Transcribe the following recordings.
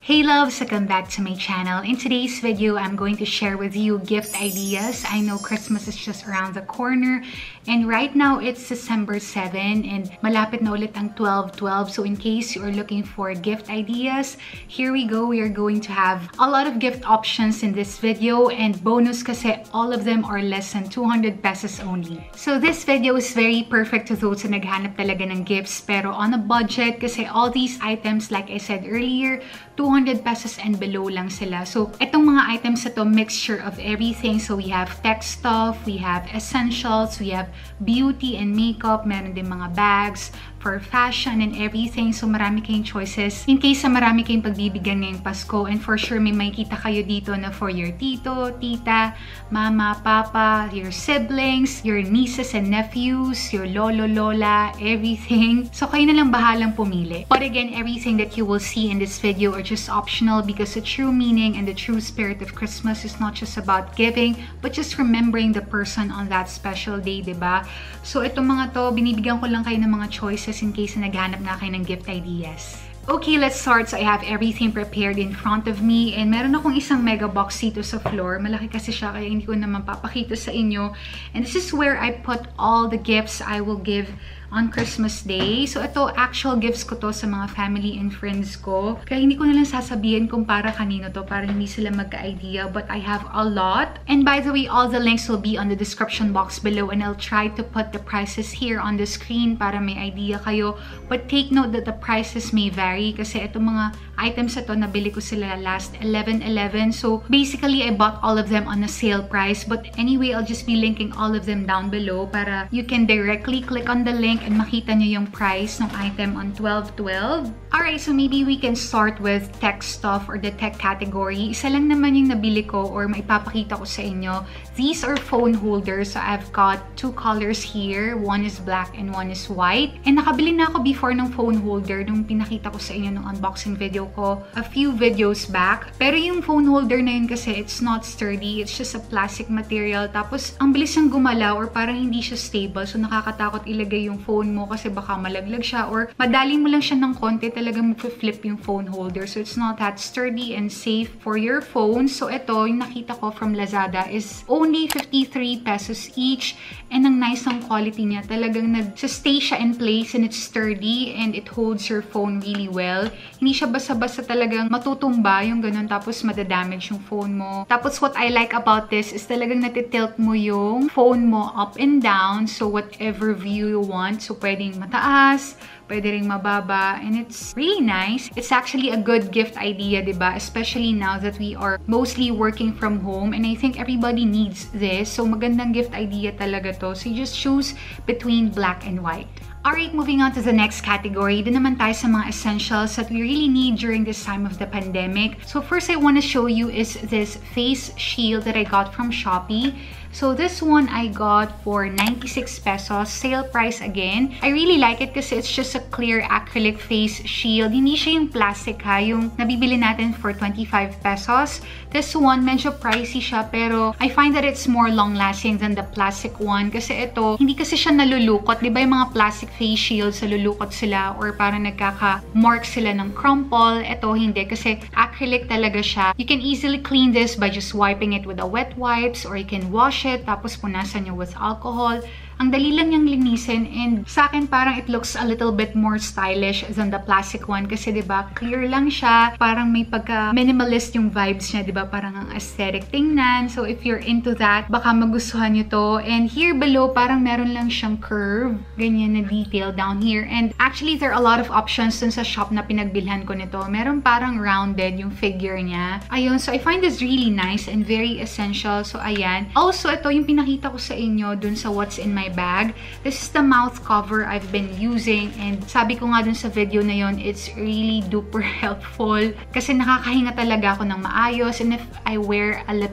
Hey loves, welcome back to my channel. In today's video, I'm going to share with you gift ideas. I know Christmas is just around the corner and right now it's December 7 and malapit na ulit ang 12/12. So in case you are looking for gift ideas, here we go. We are going to have a lot of gift options in this video and bonus kasi all of them are less than 200 pesos only. So this video is very perfect to those na naghanap talaga ng gifts pero on a budget kasi all these items, like I said earlier, 200 pesos and below lang sila. So, itong mga items ito, mixture of everything. So, we have tech stuff, we have essentials, we have beauty and makeup, meron din mga bags for fashion and everything. So, marami kayong choices. In case marami kayong pagbibigyan ngayong Pasko, and for sure, may makikita kayo dito na for your tito, tita, mama, papa, your siblings, your nieces and nephews, your lolo, lola, everything. So, kayo na lang bahalang pumili. But again, everything that you will see in this video are just optional because the true meaning and the true spirit of Christmas is not just about giving, but just remembering the person on that special day, diba? So, itong mga to, binibigyan ko lang kayo ng mga choices in case na naghanap na kayo ng gift ideas. Okay, let's start. So, I have everything prepared in front of me and meron akong isang mega box dito sa floor. Malaki kasi siya kaya hindi ko naman papakita sa inyo. And this is where I put all the gifts I will give on Christmas Day. So, ito, actual gifts ko to sa mga family and friends ko. Kaya hindi ko na lang sasabihin kung para kanino to, para hindi sila magka-idea. But I have a lot. And by the way, all the links will be on the description box below. And I'll try to put the prices here on the screen para may idea kayo. But take note that the prices may vary kasi itong mga items ito, nabili ko sila last 11/11. So, basically, I bought all of them on a sale price. But anyway, I'll just be linking all of them down below para you can directly click on the link and makita nyo yung price ng item on 12/12. Alright, so maybe we can start with tech stuff or the tech category. Isa lang naman yung nabili ko or maipapakita ko sa inyo. These are phone holders. So I've got two colors here. One is black and one is white. And nakabili na ako before ng phone holder nung pinakita ko sa inyo ng unboxing video ko a few videos back. Pero yung phone holder na yun kasi it's not sturdy. It's just a plastic material. Tapos ang bilis niyang gumalaw or parang hindi siya stable. So nakakatakot ilagay yung phone mo kasi baka malaglag siya or madali mo lang siya ng konti talagang mag-flip yung phone holder. So it's not that sturdy and safe for your phone. So ito, yung nakita ko from Lazada is only 53 pesos each. And ang nice ng quality niya. Talagang nag-stay siya in place and it's sturdy and it holds your phone really well. Hindi siya basta-basta talagang matutumba yung ganun tapos madadamage yung phone mo. Tapos what I like about this is talagang natitilt mo yung phone mo up and down. So whatever view you want. So pwedeng mataas, pwede ring mababa, and it's really nice. It's actually a good gift idea, diba? Especially now that we are mostly working from home, and I think everybody needs this. So magandang gift idea talaga to. So you just choose between black and white. Alright, moving on to the next category. Doon naman tayo sa mga essentials that we really need during this time of the pandemic. So first I want to show you is this face shield that I got from Shopee. So this one I got for 96 pesos, sale price again. I really like it kasi it's just a clear acrylic face shield. Hindi siya yung plastic ha, yung nabibili natin for 25 pesos. This one, medyo pricey siya pero I find that it's more long-lasting than the plastic one kasi ito, hindi kasi siya nalulukot. Diba yung mga plastic face shields, nalulukot sila or parang nagkaka-mark sila ng crumple. Ito hindi kasi acrylic talaga siya. You can easily clean this by just wiping it with a wet wipes or you can wash it, tapos punasan nyo with alcohol. Ang dali lang niyang linisin and sa akin parang it looks a little bit more stylish than the plastic one kasi diba clear lang siya, parang may pagka minimalist yung vibes niya, diba parang ang aesthetic tingnan. So if you're into that, baka magustuhan nyo to. And here below parang meron lang siyang curve, ganyan na detail down here. And actually there are a lot of options dun sa shop na pinagbilhan ko nito. Meron parang rounded yung figure niya. Ayun, so I find this really nice and very essential. So ayan. Also ito yung pinakita ko sa inyo dun sa what's in my bag. This is the mouth cover I've been using and sabi ko nga dun sa video na yon, it's really duper helpful kasi nakakahinga talaga ako ng maayos and if I wear a lipstick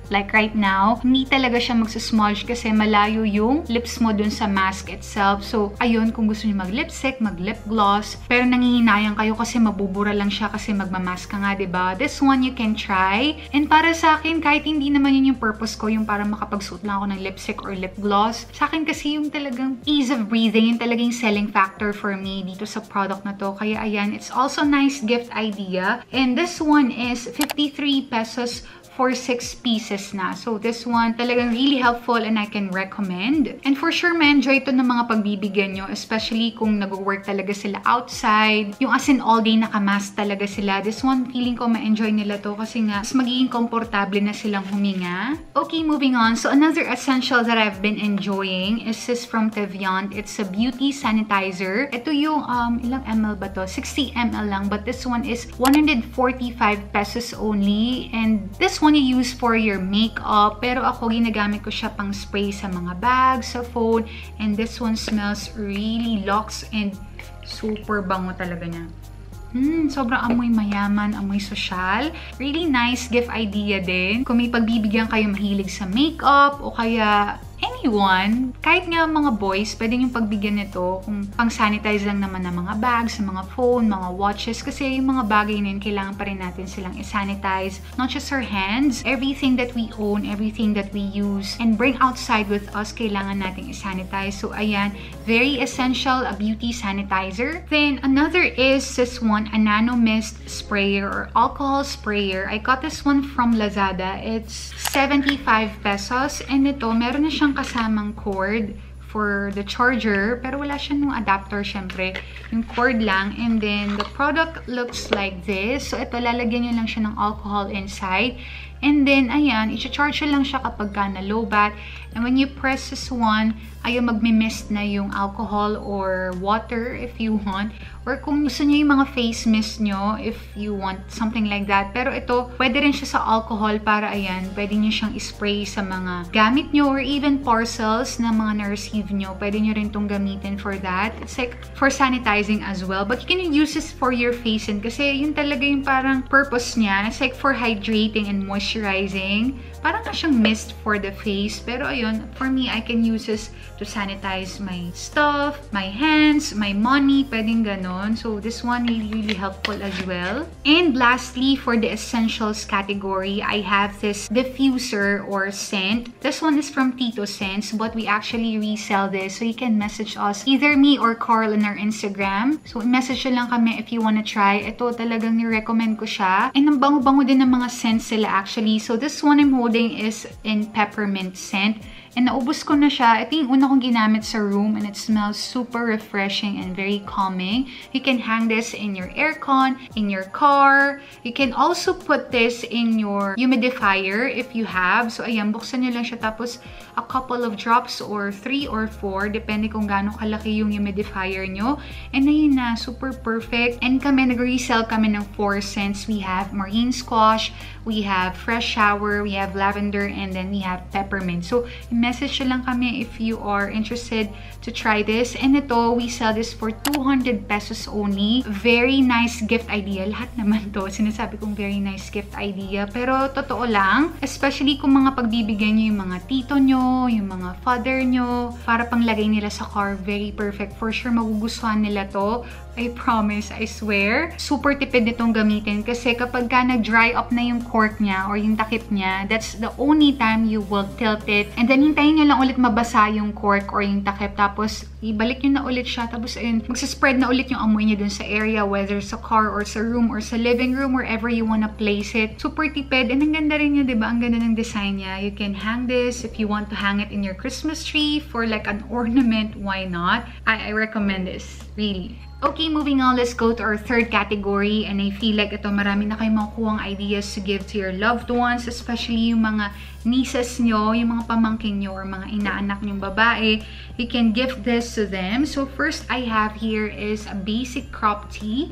Like right now, hindi talaga siya magsasmudge kasi malayo yung lips mo dun sa mask itself. So, ayun, kung gusto niyo mag-lipstick, mag-lip gloss, pero nangihinayang kayo kasi mabubura lang siya kasi magmamask ka nga, diba? This one you can try. And para sa akin, kahit hindi naman yun yung purpose ko, yung para makapagsuot lang ako ng lipstick or lip gloss, sa akin kasi yung talagang ease of breathing, yung talagang selling factor for me dito sa product na to. Kaya ayan, it's also a nice gift idea. And this one is 53 pesos for 6 pieces na. So, this one talagang really helpful and I can recommend. And for sure, ma-enjoy ito ng mga pagbibigyan nyo, especially kung nag-work talaga sila outside. Yung as in all day nakamask talaga sila. This one, feeling ko ma-enjoy nila to kasi nga, mas magiging komportable na silang huminga. Okay, moving on. So, another essential that I've been enjoying is this from Teviant. It's a beauty sanitizer. Ito yung, ilang ml ba to? 60 ml lang, but this one is 145 pesos only. And this one you use for your makeup, pero ako ginagamit ko siya pang spray sa mga bags, sa phone, and this one smells really luxe and super bango talaga niya. Sobrang amoy mayaman, amoy sosyal. Really nice gift idea din. Kung may pagbibigyan kayo mahilig sa makeup o kaya anyone, kahit nga mga boys, pwede yung pagbigyan nito kung pang-sanitize lang naman ng mga bags, mga phone, mga watches, kasi yung mga bagay na yun, kailangan pa rin natin silang i-sanitize. Not just our hands, everything that we own, everything that we use, and bring outside with us, kailangan natin i-sanitize. So, ayan, very essential, a beauty sanitizer. Then, another is this one, a nano mist sprayer or alcohol sprayer. I got this one from Lazada. It's 75 pesos, and ito, meron na siyang kasamang cord for the charger, pero wala siya nung adapter, syempre. Yung cord lang, and then the product looks like this. So, ito, lalagyan nyo lang siya ng alcohol inside. And then, ayan, i-charge lang siya kapag ka na low bat. And when you press this one, ayun, magmi-mist na yung alcohol or water if you want. Or kung gusto nyo yung mga face mist nyo, if you want something like that. Pero ito, pwede rin siya sa alcohol para, ayan, pwede nyo siyang spray sa mga gamit nyo or even parcels na mga na-receive nyo. Pwede nyo rin itong gamitin for that. It's like for sanitizing as well. But you can use this for your face and kasi yun talaga yung parang purpose niya. It's like for hydrating and moisturizing. Parang nga siyang mist for the face. Pero ayun, for me, I can use this to sanitize my stuff, my hands, my money. Pwedeng ganon. So, this one really helpful as well. And lastly, for the essentials category, I have this diffuser or scent. This one is from Tito scents, but we actually resell this. So, you can message us, either me or Carl on our Instagram. So, message lang kami if you wanna try. Ito talagang ni-recommend ko siya. And ang bango-bango din ng mga scents sila actually. So, this one I'm holding is in peppermint scent. And naubos ko na siya. Ito yung una kong ginamit sa room and it smells super refreshing and very calming. You can hang this in your aircon, in your car. You can also put this in your humidifier if you have. So, ayan, buksan nyo lang siya tapos a couple of drops or 3 or 4, depende kung gaano kalaki yung humidifier nyo. And ayun na, super perfect. And kami, nag-resell kami ng 4 scents. We have marine squash, we have fresh shower, we have lavender, and then we have peppermint. So, message lang kami if you are interested to try this. And ito, we sell this for 200 pesos only. Very nice gift idea. Lahat naman to, sinasabi kong very nice gift idea. Pero totoo lang, especially kung mga pagbibigyan nyo yung mga tito nyo, yung mga father nyo, para panglagay nila sa car, very perfect. For sure, magugustuhan nila to. I promise, I swear. Super tipid nitong gamitin kasi kapag ka nag-dry up na yung cork niya or yung takip niya, that's the only time you will tilt it. And then, hintayin nyo lang ulit mabasa yung cork or yung takip. Tapos, ibalik nyo na ulit siya. Tapos, ayun, magsaspread na ulit yung amoy niya dun sa area, whether sa car or sa room or sa living room, wherever you wanna place it. Super tipid. And ang ganda rin niya, diba? Ang ganda ng design niya. You can hang this if you want to hang it in your Christmas tree for like an ornament. Why not? I recommend this. Really. Okay, moving on, let's go to our third category. And I feel like ito, marami na kayong makukuhang ideas to give to your loved ones, especially yung mga nieces nyo, yung mga pamangkin nyo, or mga inaanak nyong babae. You can gift this to them. So first I have here is a basic crop tee.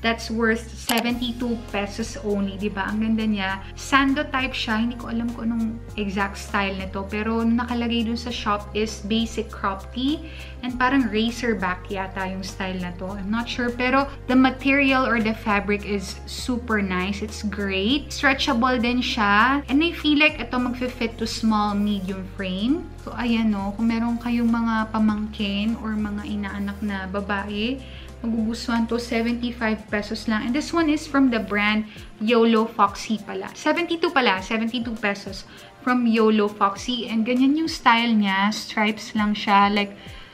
That's worth 72 pesos only, diba? Ang ganda niya. Sando type siya. Hindi ko alam kung anong exact style nito. Pero nakalagay dun sa shop is basic crop tee. And parang racerback yata yung style na to. I'm not sure. Pero the material or the fabric is super nice. It's great. Stretchable din siya. And I feel like ito mag-fit to small, medium frame. So, ayan o. Kung meron kayong mga pamangkin or mga inaanak na babae, magugustuhan to. 75 pesos lang. And this one is from the brand YOLO Foxy pala. 72 pala. 72 pesos from YOLO Foxy. And ganyan yung style niya. Stripes lang siya. Like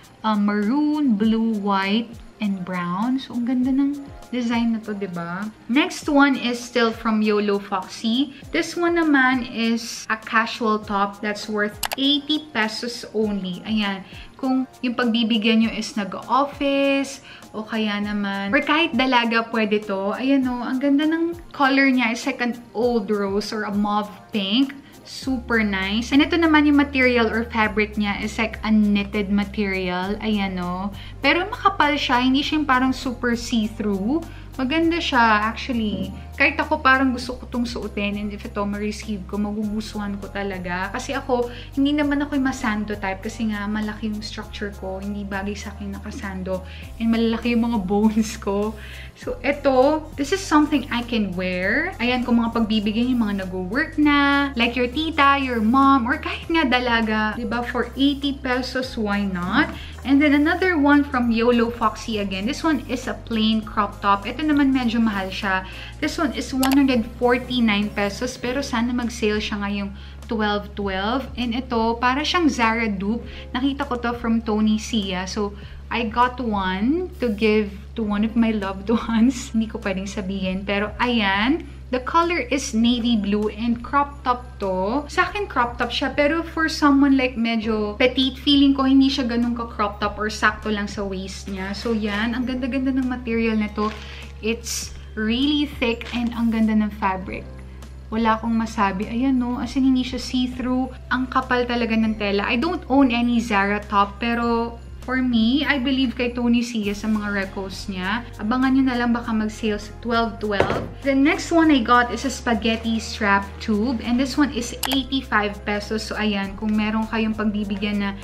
maroon, blue, white, and brown. So, ang ganda ng design na to, diba? Next one is still from YOLO Foxy. This one naman is a casual top that's worth 80 pesos only. Ayan. Kung yung pagbibigyan nyo is nag-office, o kaya naman, or kahit dalaga pwede to. Ayan o, ang ganda ng color niya. It's like an old rose or a mauve pink. Super nice. And ito naman yung material or fabric niya is like a knitted material. Ayan o. Pero makapal siya. Hindi siya yung parang super see-through. Maganda siya, actually. Kahit ako parang gusto ko itong suotin, and if ito ma-receive ko, magugustuhan ko talaga. Kasi ako, hindi naman ako yung masando type kasi nga malaki yung structure ko. Hindi bagay sa akin nakasando. And malalaki yung mga bones ko. So, ito, this is something I can wear. Ayan, kung mga pagbibigyan yung mga nag-work na, like your tita, your mom, or kahit nga dalaga, diba? For 80 pesos, why not? And then another one from YOLO Foxy again. This one is a plain crop top. Ito naman medyo mahal siya. This one is 149 pesos. Pero sana mag-sale siya ngayong 12.12. And ito, para siyang Zara dupe. Nakita ko to from Tony Sia. So, I got one to give to one of my loved ones. Hindi ko pwedeng sabihin. Pero ayan. The color is navy blue and crop top to. Sa akin, crop top siya. Pero for someone like medyo petite, feeling ko hindi siya ganun ka crop top or sakto lang sa waist niya. So yan, ang ganda-ganda ng material nito. It's really thick and ang ganda ng fabric. Wala akong masabi. Ayan no, as in hindi siya see-through. Ang kapal talaga ng tela. I don't own any Zara top, pero for me, I believe kay Tony Sia sa mga recos niya. Abangan nyo na lang baka mag-sale sa 12.12. The next one I got is a spaghetti strap tube. And this one is 85 pesos. So ayan, kung meron kayong pagbibigyan na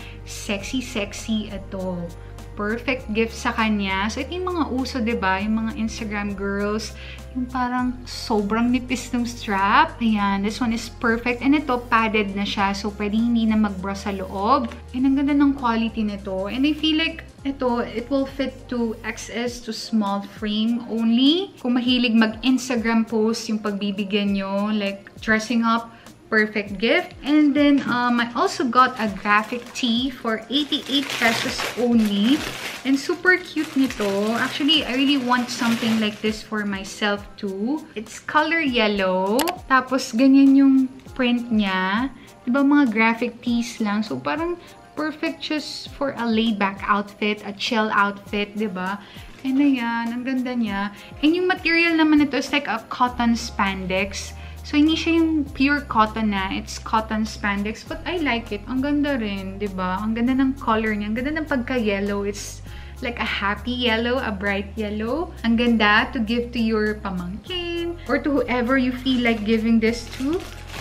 sexy, ito. Perfect gift sa kanya. So ito yung mga uso, diba? Yung mga Instagram girls. Yung parang sobrang nipis ng strap. Ayan, this one is perfect. And ito, padded na siya. So, pwede hindi na mag-bra sa loob. And ang ganda ng quality nito. And I feel like ito, it will fit to XS to small frame only. Kung mahilig mag-Instagram post yung pagbibigyan nyo, like dressing up, perfect gift. And then, I also got a graphic tee for 88 pesos only. And super cute nito. Actually, I really want something like this for myself too. It's color yellow. Tapos, ganyan yung print niya. Diba mga graphic tees lang? So, parang perfect just for a laid-back outfit, a chill outfit, diba? And ayan, ang ganda niya. And yung material naman nito is like a cotton spandex. So, hindi siya yung pure cotton na. It's cotton spandex. But I like it. Ang ganda rin, diba? Ang ganda ng color niya. Ang ganda ng pagka-yellow. It's like a happy yellow, a bright yellow. Ang ganda to give to your pamangkin or to whoever you feel like giving this to.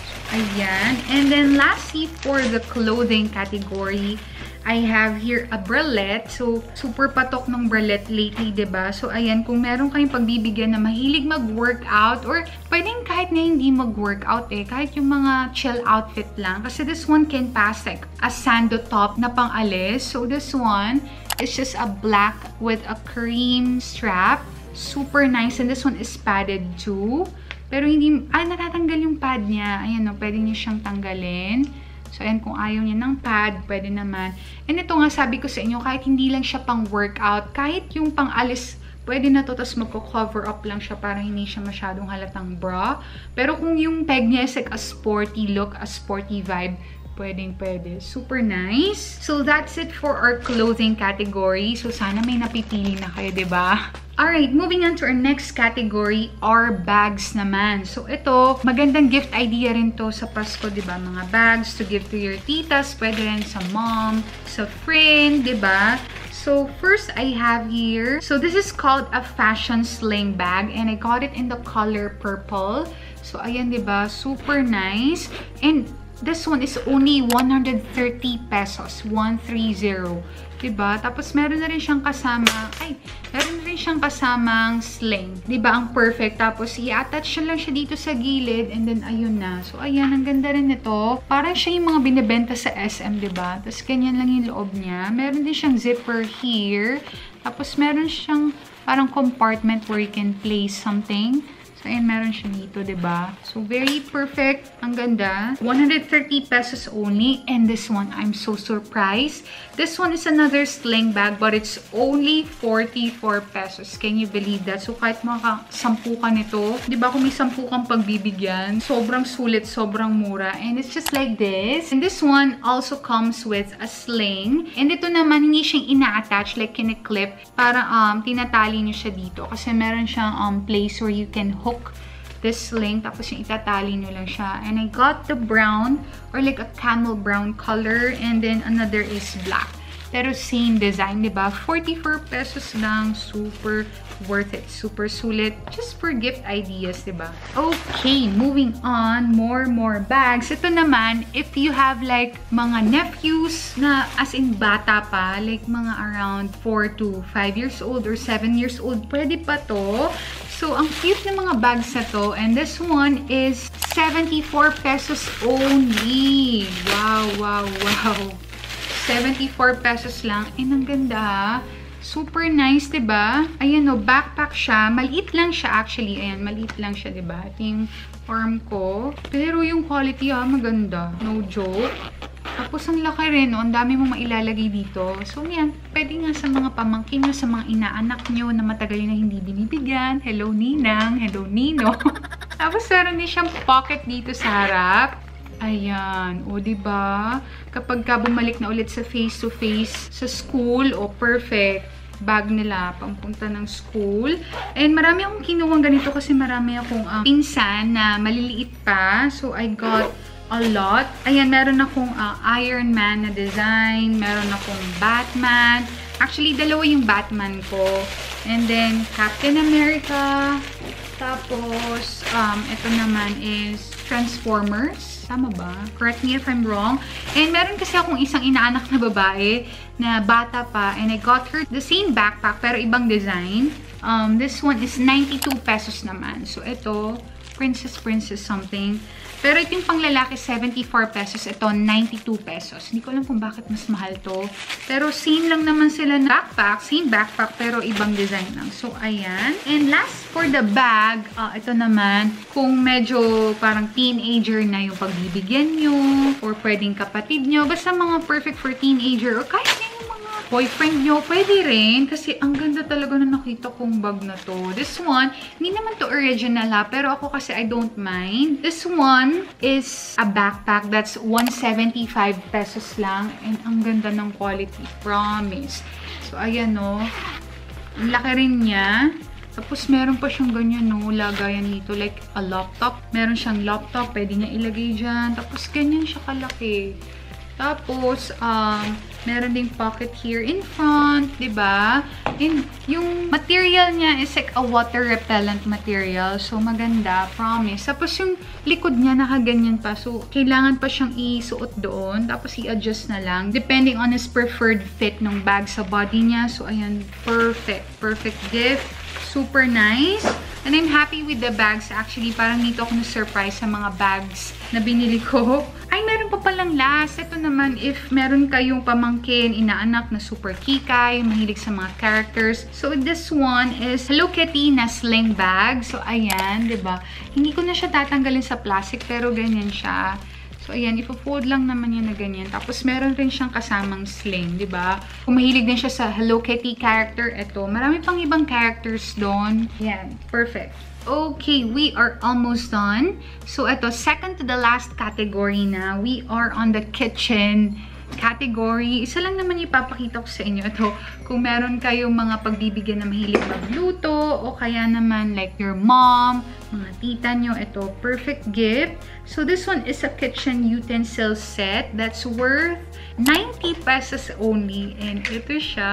Ayan. And then, lastly, for the clothing category, I have here a bralette. So, super patok ng bralette lately, diba? So, ayan, kung meron kayong pagbibigyan na mahilig mag-workout or pwedeng kahit na hindi mag-workout kahit yung mga chill outfit lang. Kasi this one can pass like a sando top na pang-alis. So, this one is just a black with a cream strap. Super nice. And this one is padded too. Pero hindi, natatanggal yung pad niya. Ayan o, pwede niyo siyang tanggalin. So, ayan, kung ayaw niya ng pad, pwede naman. And ito nga, sabi ko sa inyo, kahit hindi lang siya pang workout, kahit yung pang alis, pwede na to, tapos magko-cover up lang siya para hindi siya masyadong halatang bra. Pero kung yung peg niya is like a sporty look, a sporty vibe, pwede. Super nice. So, that's it for our clothing category. So, sana may napipili na kayo, diba? Alright, moving on to our next category, our bags naman. So, ito, magandang gift idea rin to sa Pasko, diba? Mga bags to give to your titas, pwede rin sa mom, sa friend, diba? So first I have here, so this is called a fashion sling bag and I got it in the color purple. So ayan, diba? Super nice. And this one is only 130 pesos. 130. Diba? Tapos meron na rin siyang kasama, meron na rin siyang kasamang sling. Diba? Ang perfect. Tapos i-attach lang siya dito sa gilid and then ayun na. So ayan, ang ganda rin nito. Parang siya yung mga binibenta sa SM, diba? Tapos ganyan lang yung loob niya. Meron din siyang zipper here. Tapos meron siyang parang compartment where you can place something. So, ayan, meron siya dito, diba? So, very perfect. Ang ganda. 130 pesos only. And this one, I'm so surprised. This one is another sling bag, but it's only 44 pesos. Can you believe that? So, kahit maka-10 ka nito, diba kung may 10 kang pagbibigyan, sobrang sulit, sobrang mura. And it's just like this. And this one also comes with a sling. And ito naman, hindi siyang ina-attach, like kine-clip, para tinatali nyo siya dito. Kasi meron siyang place where you can hook this sling, tapos yung itatali nyo lang siya. And I got the brown, or like a camel brown color, and then another is black. Pero same design, diba? 44 pesos lang. Super worth it. Super sulit. Just for gift ideas, diba? Okay, moving on. More bags. Ito naman, if you have like mga nephews na as in bata pa, like mga around 4 to 5 years old or 7 years old, pwede pa to. So, ang cute ng mga bags na to. And this one is 74 pesos only. Wow. 74 pesos lang. And ang ganda. Super nice, diba? Ayan o, backpack siya. Maliit lang siya actually. Ayan, maliit lang siya, diba? Ito yung arm ko. Pero yung quality, maganda. No joke. Tapos ang laki rin, no? Ang dami mong mailalagay dito. So, yan. Pwede nga sa mga pamangkin nyo, sa mga inaanak nyo na matagal na hindi binibigyan. Hello, Ninang. Hello, Nino. Tapos, meron din siyang pocket dito sa harap. Ayan. O, diba? Kapag ka bumalik na ulit sa face-to-face sa school, perfect. Bag nila, pampunta ng school. And marami akong kinuwang ganito kasi marami akong pinsan na maliliit pa. So, I got a lot. Ayan, meron akong Iron Man na design. Meron akong Batman. Actually, dalawa yung Batman ko. And then, Captain America. Tapos, ito naman is Transformers. Tama ba? Correct me if I'm wrong. And meron kasi akong isang inaanak na babae na bata pa. And I got her the same backpack pero ibang design. This one is 92 pesos naman. So, ito, princess something. Pero ito yung panglalaki, 74 pesos. Ito, 92 pesos. Hindi ko alam kung bakit mas mahal to. Pero same lang naman sila na backpack. Same backpack, pero ibang design lang. So, ayan. And last for the bag, ito naman, kung medyo parang teenager na yung pagbibigyan nyo, or pwedeng kapatid nyo, basta mga perfect for teenager, or kahit na yung mga boyfriend nyo, pwede rin. Kasi ang ganda talaga na nakita kong bag na to. This one, hindi naman to original ha, pero ako kasi I don't mind. This one is a backpack that's 175 pesos lang. And ang ganda ng quality. Promise. So, ayan no. Ang laki rin niya. Tapos, meron pa siyang ganyan, no, lagayan dito. Like, a laptop. Meron siyang laptop. Pwede niya ilagay dyan. Tapos, ganyan siya kalaki. Tapos, meron ding pocket here in front, diba? And yung material niya is like a water repellent material. So, maganda. Promise. Tapos, yung likod niya nakaganyan pa. So, kailangan pa siyang isuot doon. Tapos, i-adjust na lang. Depending on his preferred fit ng bag sa body niya. So, ayan. Perfect. Perfect gift. Super nice. And I'm happy with the bags. Actually, parang dito ako na-surprise sa mga bags na binili ko. Ay, meron pa palang last. Ito naman, if meron kayong pamangkin, inaanak na super kikay, mahilig sa mga characters. So, this one is Hello Kitty na sling bag. So, ayan, diba? Hindi ko na siya tatanggalin sa plastic, pero ganyan siya. So, ayan, ipo-fold lang naman yan na ganyan. Tapos, meron rin siyang kasamang sling, diba? Kung mahilig din siya sa Hello Kitty character, eto. Marami pang ibang characters doon. Ayan, perfect. Okay, we are almost done. So, eto, second to the last category na. We are on the kitchen category. Isa lang naman ipapakita ko sa inyo. Ito, kung meron kayong mga pagbibigyan na mahilig magluto, o kaya naman like your mom, mga tita nyo. Ito, perfect gift. So this one is a kitchen utensil set that's worth 90 pesos only. And ito siya.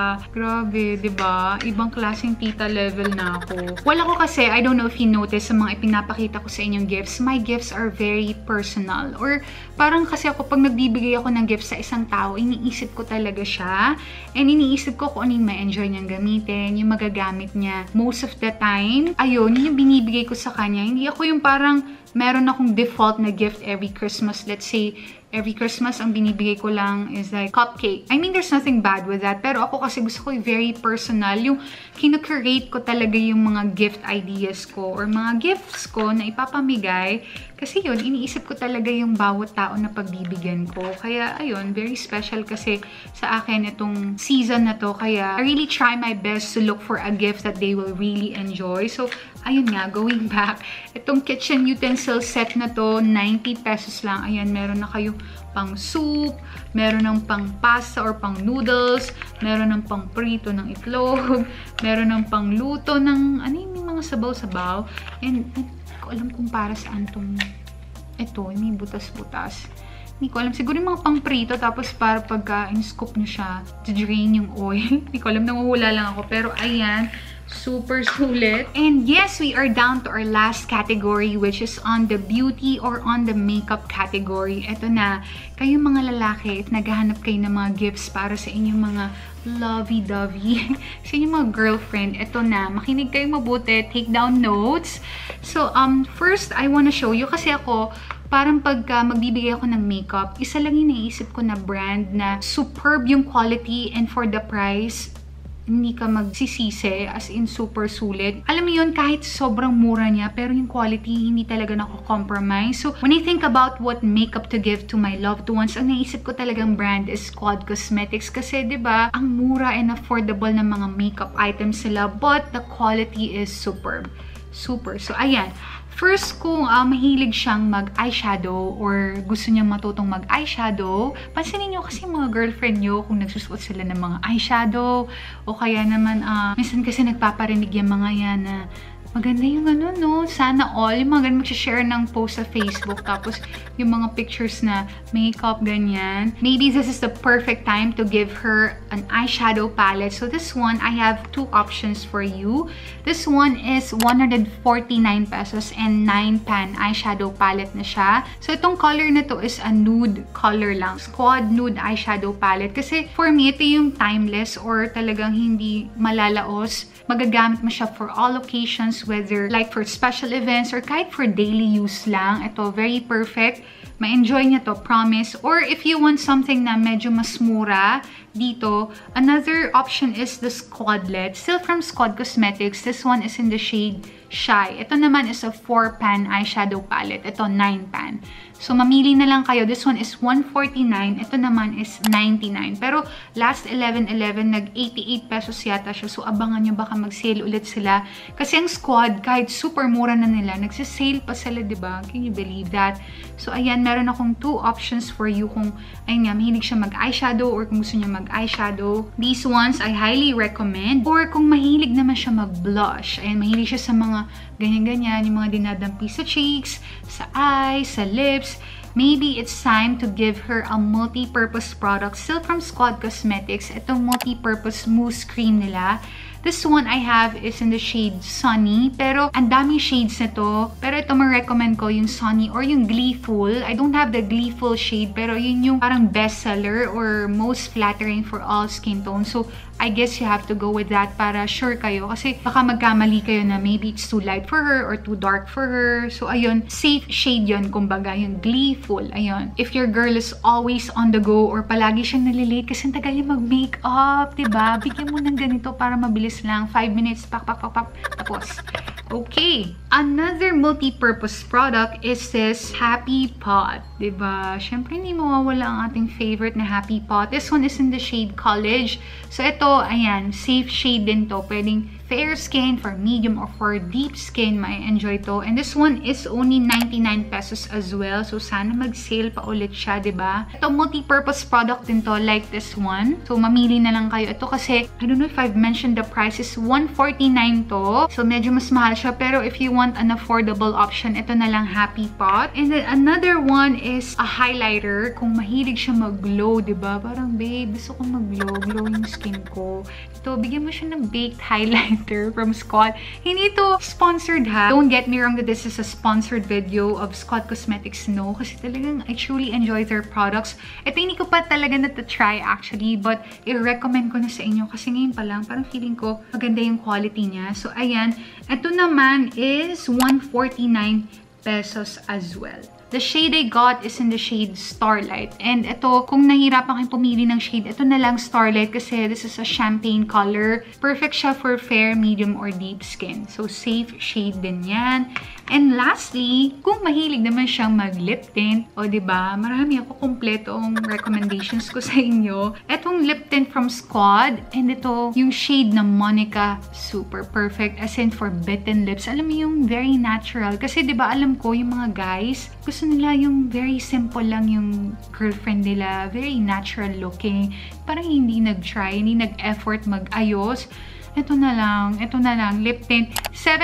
Grabe, diba? Ibang klaseng tita level na ako. Wala ko kasi, I don't know if you notice sa mga ipinapakita ko sa inyong gifts, my gifts are very personal. Or parang kasi ako, pag nagbibigay ako ng gifts sa isang tao, iniisip ko talaga siya. And iniisip ko kung ano yung ma-enjoy niyang gamitin, yung magagamit niya. Most of the time, ayun, yung binibigay ko sa kanya. Hindi ako yung parang meron akong default na gift every Christmas. Let's say, every Christmas, ang binibigay ko lang is like cupcake. I mean, there's nothing bad with that. Pero ako kasi gusto ko yung very personal. Yung kinu-curate ko talaga yung mga gift ideas ko or mga gifts ko na ipapamigay. Kasi yun, iniisip ko talaga yung bawat tao na pagbibigyan ko. Kaya, ayun, very special kasi sa akin itong season na to. Kaya, I really try my best to look for a gift that they will really enjoy. So, ayun nga, going back, itong kitchen utensil set na to, 90 pesos lang. Ayan, meron na kayo pang soup, meron ng pang pasta or pang noodles, meron ng pang prito ng itlog, meron ng pang luto ng, ano yung mga sabaw-sabaw. And hindi ko alam kung para saan tong, ito, may butas-butas. Hindi ko alam. Siguro yung mga pang prito, tapos para pagka in-scoop nyo siya, to drain yung oil. Hindi ko alam, nanguhula lang ako. Pero ayan, super sulit. And yes, we are down to our last category, which is on the beauty or on the makeup category. Ito na, kayong mga lalaki, if naghahanap kayo ng mga gifts para sa inyong mga lovey-dovey, sa inyong mga girlfriend, ito na, makinig kayo mabuti, take down notes. So, first, I wanna show you, kasi ako, parang pagka magbibigay ako ng makeup, isa lang yung naisip ko na brand na superb yung quality and for the price, hindi ka magsisisi, as in super sulit. Alam mo yun, kahit sobrang mura niya, pero yung quality, hindi talaga nako-compromise. So, when I think about what makeup to give to my loved ones, ang naisip ko talagang brand is Squad Cosmetics. Kasi, di ba, ang mura and affordable na mga makeup items sila, but the quality is superb. Super. So, ayan. First, kung mahilig siyang mag-eyeshadow or gusto niyang matutong mag-eyeshadow, pansinin niyo kasi mga girlfriend niyo kung nagsusuot sila ng mga eyeshadow o kaya naman, minsan kasi nagpaparinig yung mga yan na maganda yung ano, no? Sana all. Yung mga ganun mag-share ng post sa Facebook. Tapos, yung mga pictures na makeup, ganyan. Maybe this is the perfect time to give her an eyeshadow palette. So, this one, I have two options for you. This one is 149 pesos and 9 pan eyeshadow palette na siya. So, itong color na to is a nude color lang. Squad nude eyeshadow palette. Kasi, for me, ito yung timeless or talagang hindi malalaos. Magagamit mo siya for all occasions, whether like for special events or kahit for daily use lang. Ito, very perfect. Ma-enjoy niya to, promise. Or if you want something na medyo mas mura dito, another option is the Squadlet. Still from Squad Cosmetics. This one is in the shade Shy. Ito naman is a 4-pan eyeshadow palette. Ito, 9-pan. So, mamili na lang kayo. This one is 149. Ito naman is 99. Pero, last 11/11, nag-88 pesos yata siya. So, abangan nyo baka mag-sale ulit sila. Kasi ang Squad, kahit super mura na nila, nagsisale pa sila, diba? Can you believe that? So, ayan, meron akong two options for you kung, ayun nga, mahilig siya mag-eyeshadow or kung gusto niya mag-eyeshadow. These ones, I highly recommend. Or kung mahilig naman siya mag-blush. Ayan, mahilig siya sa mga ganyan-ganyan, yung mga dinadampi sa cheeks, sa eyes, sa lips. Maybe it's time to give her a multi-purpose product still from Squad Cosmetics. Itong multi-purpose mousse cream nila. This one I have is in the shade Sunny. Pero, ang daming shades na to. Pero ito, ma-recommend ko yung Sunny or yung Gleeful. I don't have the Gleeful shade. Pero yun yung parang bestseller or most flattering for all skin tones. So, I guess you have to go with that para sure kayo. Kasi baka magkamali kayo na maybe it's too light for her or too dark for her. So, ayun, safe shade yun. Kumbaga, yung Gleeful. Ayun. If your girl is always on the go or palagi siyang nalilate kasi ang tagal yung mag-makeup, diba? Bigyan mo ng ganito para mabilis lang. 5 minutes, pak, pak, pak, pak. Tapos, okay. Another multi-purpose product is this Happy Pot. Diba? Siyempre, hindi mawawala ang ating favorite na Happy Pot. This one is in the shade College. So, ito, ayan, safe shade din to. Pwedeng fair skin, for medium, or for deep skin, ma-enjoy to. And this one is only 99 pesos as well. So, sana mag-sale pa ulit siya, diba? Ito, multi-purpose product din to, like this one. So, mamili na lang kayo. Ito kasi, I don't know if I've mentioned the price is 149 to. So, medyo mas mahal siya. Pero if you want an affordable option, ito na lang, Happy Pot. And then, another one is a highlighter. Kung mahilig siya mag-glow, diba? Parang, babe, gusto ko mag-glow. Glow yung skin ko. Ito, bigyan mo siya ng baked highlighter from Scott. Hindi ito sponsored, ha? Don't get me wrong that this is a sponsored video of Scott Cosmetics. No, kasi talagang I truly enjoy their products. Ito, hindi ko pa talaga na-try actually, but i-recommend ko na sa inyo kasi ngayon pa lang, parang feeling ko maganda yung quality niya. So, ayan. Ito naman is 149 pesos as well. The shade I got is in the shade Starlight. And ito, kung nahirapan kayong pumili ng shade, ito na lang Starlight kasi this is a champagne color. Perfect siya for fair, medium, or deep skin. So, safe shade din yan. And lastly, kung mahilig naman siyang mag-lip tint, o diba, marami ako kompletong recommendations ko sa inyo. Etong lip tint from Squad, and ito, yung shade na Monica, super perfect. As in, for bitten lips. Alam mo yung very natural. Kasi diba, alam ko, yung mga guys, gusto nila yung very simple lang yung girlfriend nila. Very natural looking. Parang hindi nag-try, hindi nag-effort mag-ayos. Ito na lang, lip tint.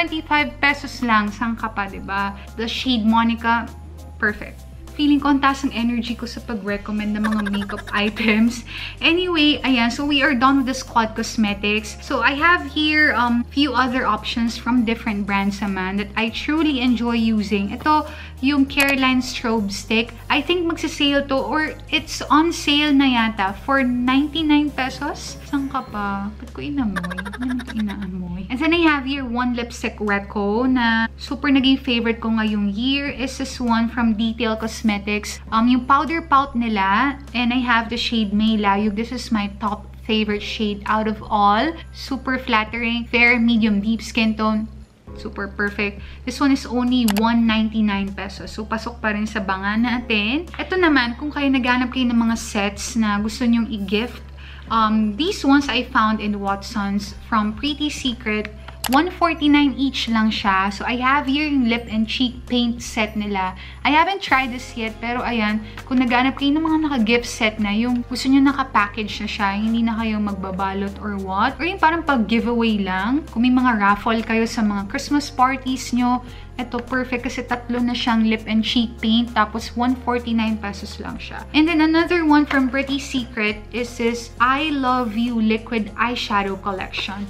75 pesos lang, saan ka pa, diba? The shade Monica, perfect. Feeling ko ang taas ng energy ko sa pag-recommend ng mga makeup items. Anyway, ayan, so we are done with the Squad Cosmetics. So I have here few other options from different brands naman that I truly enjoy using. Ito, yung Caroline Strobe Stick. I think magsisale to or it's on sale na yata for 99 pesos. Saan ka pa? Ba't ko inamoy? Ano ko inaamoy? And then I have here one lipstick Reco na super naging favorite ko ngayong year is this one from Detail Cosmetics. Yung powder pout nila, and I have the shade May Layug. This is my top favorite shade out of all. Super flattering, fair, medium, deep skin tone. Super perfect. This one is only 199 pesos. So, pasok pa rin sa banga natin. Ito naman, kung kayo naghanap kayo ng mga sets na gusto nyong i-gift, these ones I found in Watson's from Pretty Secret. 149 each lang siya. So, I have here yung lip and cheek paint set nila. I haven't tried this yet, pero ayan, kung naghanap kayo ng mga naka-gift set na, yung gusto nyo naka-package na siya, hindi na kayo magbabalot or what, or yung parang pag-giveaway lang. Kung may mga raffle kayo sa mga Christmas parties nyo, ito, perfect kasi tatlo na siyang lip and cheek paint. Tapos, 149 pesos lang siya. And then, another one from Pretty Secret is this I Love You Liquid Eyeshadow Collection.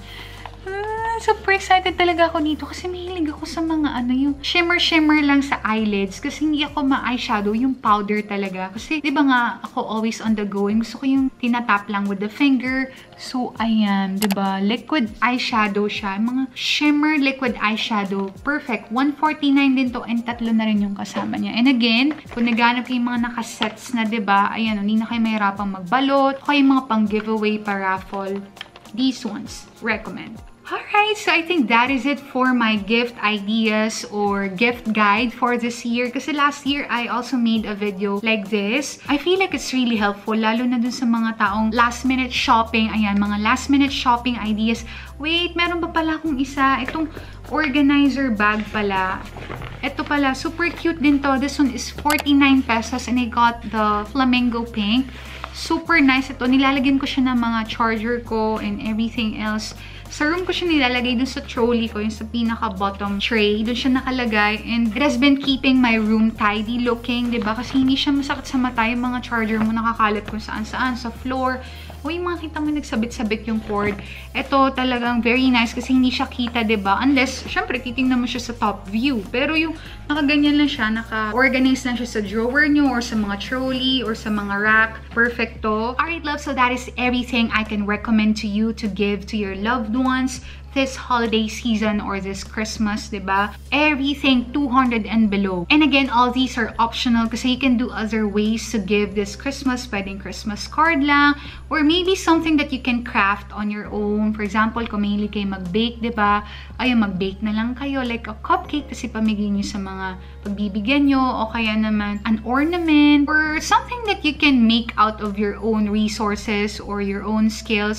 Super excited talaga ako nito kasi mahilig ako sa mga yung shimmer lang sa eyelids kasi hindi ako ma-eyeshadow, yung powder talaga. Kasi di ba nga ako always on the go, gusto ko yung tinatap lang with the finger. So ayan, di ba? Liquid eyeshadow siya. Mga shimmer liquid eyeshadow. Perfect. 149 din to and tatlo na rin yung kasama niya. And again, kung naghanap yung mga nakasets na, di ba? Ayan, hindi na kayo mahirapang magbalot. O yung mga pang giveaway pa raffle. These ones, recommend. Alright, so I think that is it for my gift ideas or gift guide for this year. Kasi last year, I also made a video like this. I feel like it's really helpful, lalo na dun sa mga taong last-minute shopping. Ayan, mga last-minute shopping ideas. Wait, meron pa pala akong isa. Itong organizer bag pala. Ito pala, super cute din to. This one is 49 pesos and I got the flamingo pink. Super nice ito. Nilalagyan ko siya ng mga charger ko and everything else. Sa room ko siya nilalagay dun sa trolley ko, yung sa pinaka-bottom tray. Dun siya nakalagay. And it has been keeping my room tidy looking, diba? Kasi hindi siya masakit sa mata yung mga charger mo nakakalat kung saan-saan, sa floor. O yung mga kita mo nagsabit-sabit yung cord. Ito talagang very nice kasi hindi siya kita, diba? Unless, syempre, titingnan mo siya sa top view. Pero yung nakaganyan lang siya, naka-organize lang siya sa drawer nyo or sa mga trolley or sa mga rack. Perfecto. Alright, love, so that is everything I can recommend to you to give to your loved ones this holiday season or this Christmas, diba? Everything 200 and below. And again, all these are optional kasi you can do other ways to give this Christmas. Pwedeng Christmas card lang or maybe something that you can craft on your own. For example, kung mahilig kayo mag-bake, diba? Ayun, mag-bake na lang kayo like a cupcake kasi pamigay nyo sa mga pagbibigyan nyo o kaya naman an ornament or something that you can make out of your own resources or your own skills.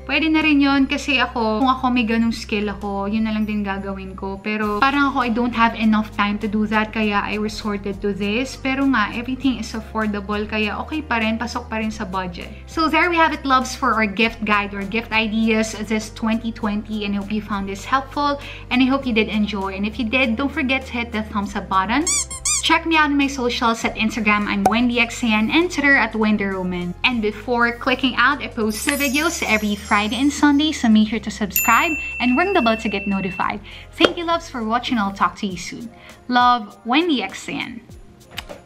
pwede na rin yun kasi kung ako may ganung skill ako, yun na lang din gagawin ko. Pero parang ako, I don't have enough time to do that, kaya I resorted to this. Pero nga, everything is affordable, kaya okay pa rin, pasok pa rin sa budget. So there we have it, loves, for our gift guide or gift ideas this 2020, and I hope you found this helpful, and I hope you did enjoy. And if you did, don't forget to hit the thumbs up button. Check me out on my socials. At Instagram, I'm WendyXdiane, and Twitter at WendyRoman. And before clicking out, I post the videos every Friday and Sunday, so make sure to subscribe and ring the bell to get notified. Thank you, loves, for watching. I'll talk to you soon. Love, WendyXdiane.